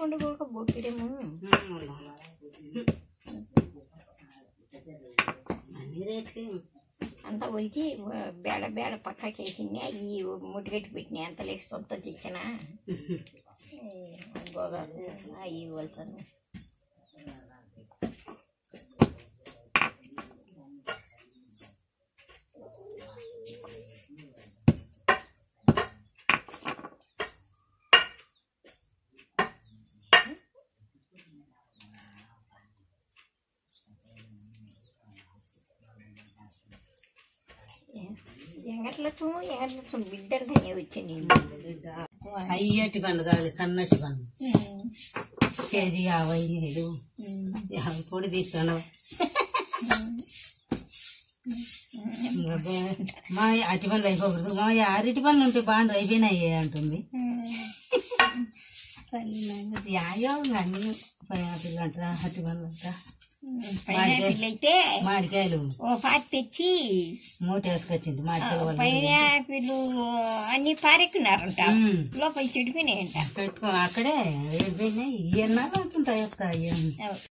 చింతపండు కూడా బొట్టిడేమో అన్ని రేట్లు అంతా పోయి బేడ బేడ పక్కకి వేసింది అవి ముట్టుగట్టి పెట్టినాయి అంత లేక సొంత తెచ్చిన గోగాకు అవి వెళ్తాను ఎంగట్లచ్చు బిడ్డలు వచ్చింది అయ్యటి పండు కావాలి సన్నటి పండు కేజీ 50 పొడి తీసుకున్నావు మా అట్టి పండ్లు అయిపోకూడదు మా అరటి పండ్లు ఉంటే బాండు అయిపోయినాయి అంటుంది యాయో అన్ని పైనాపిల్ అంటారా అట్టి పండ్లు అంటారా అయితే మామిడికాయలు ఓ పాతి తెచ్చి మూట వేసుకొచ్చింది మామిడికాయలు పైనాపిల్ అన్ని పారెక్కున్నారంట లోపల చెడిపోయినాయంట పెట్టుకో అక్కడే ఏడిపోయినాయి ఇవన్నా ఉంటుంటాయి